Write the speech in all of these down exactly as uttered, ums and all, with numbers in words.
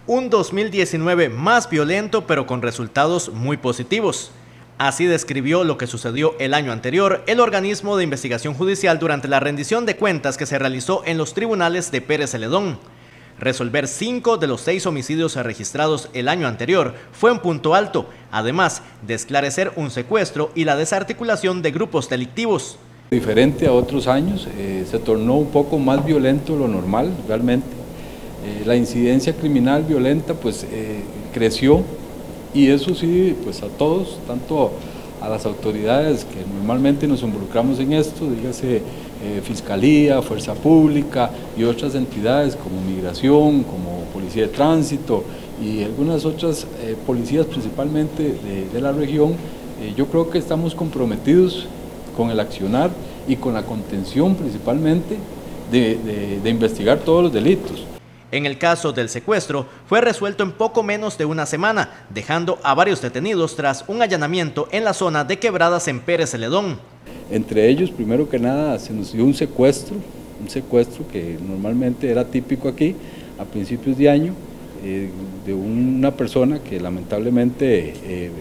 un dos mil diecinueve más violento pero con resultados muy positivos. Así describió lo que sucedió el año anterior el organismo de investigación judicial durante la rendición de cuentas que se realizó en los tribunales de Pérez Celedón. Resolver cinco de los seis homicidios registrados el año anterior fue un punto alto, además de esclarecer un secuestro y la desarticulación de grupos delictivos. Diferente a otros años, eh, se tornó un poco más violento de lo normal, realmente. Eh, la incidencia criminal violenta pues eh, creció, y eso sí, pues a todos, tanto a las autoridades que normalmente nos involucramos en esto, dígase eh, Fiscalía, Fuerza Pública y otras entidades como Migración, como Policía de Tránsito y algunas otras eh, policías principalmente de, de la región. Eh, yo creo que estamos comprometidos con el accionar y con la contención principalmente de, de, de investigar todos los delitos. En el caso del secuestro, fue resuelto en poco menos de una semana, dejando a varios detenidos tras un allanamiento en la zona de Quebradas en Pérez Celedón. Entre ellos, primero que nada, se nos dio un secuestro, un secuestro que normalmente era típico aquí a principios de año, eh, de una persona que lamentablemente, eh,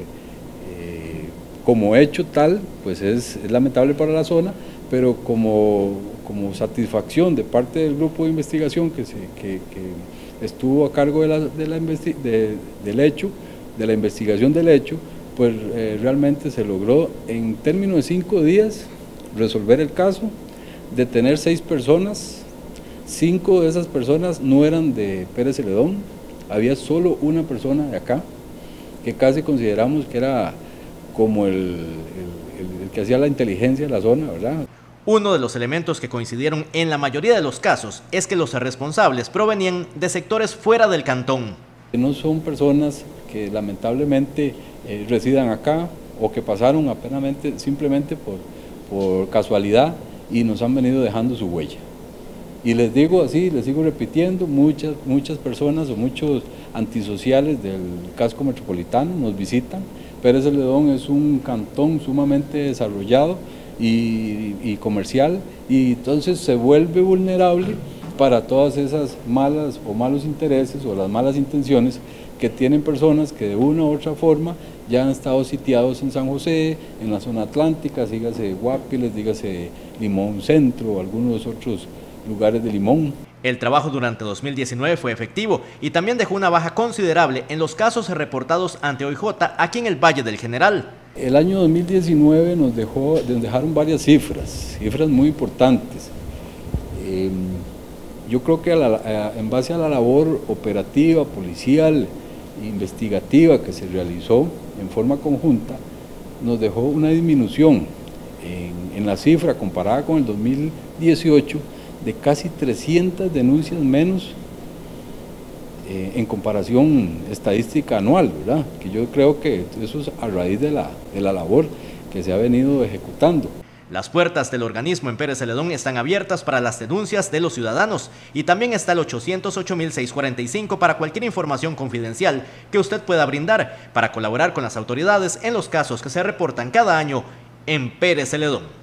eh, como hecho tal, pues es, es lamentable para la zona, pero como, como satisfacción de parte del grupo de investigación que, se, que, que estuvo a cargo de la, de la de, del hecho, de la investigación del hecho, pues eh, realmente se logró en términos de cinco días resolver el caso, detener seis personas, cinco de esas personas no eran de Pérez Celedón, había solo una persona de acá, que casi consideramos que era como el, el, el, el que hacía la inteligencia de la zona, ¿verdad? Uno de los elementos que coincidieron en la mayoría de los casos es que los responsables provenían de sectores fuera del cantón. No son personas que lamentablemente eh, residan acá o que pasaron apenas simplemente por, por casualidad y nos han venido dejando su huella. Y les digo así, les sigo repitiendo, muchas, muchas personas o muchos antisociales del casco metropolitano nos visitan. Pérez Celedón es un cantón sumamente desarrollado y, y comercial, y entonces se vuelve vulnerable para todas esas malas o malos intereses o las malas intenciones que tienen personas que de una u otra forma ya han estado sitiados en San José, en la zona atlántica, dígase Guapiles, dígase Limón Centro o algunos otros lugares de Limón. El trabajo durante dos mil diecinueve fue efectivo y también dejó una baja considerable en los casos reportados ante O I J aquí en el Valle del General. El año dos mil diecinueve nos, dejó, nos dejaron varias cifras, cifras muy importantes. Eh, yo creo que a la, a, en base a la labor operativa, policial, investigativa que se realizó en forma conjunta, nos dejó una disminución en, en la cifra comparada con el dos mil dieciocho de casi trescientas denuncias menos eh, en comparación estadística anual, ¿verdad? Que yo creo que eso es a raíz de la, de la labor que se ha venido ejecutando. Las puertas del organismo en Pérez Celedón están abiertas para las denuncias de los ciudadanos y también está el ochocientos ocho mil seiscientos cuarenta y cinco para cualquier información confidencial que usted pueda brindar para colaborar con las autoridades en los casos que se reportan cada año en Pérez Celedón.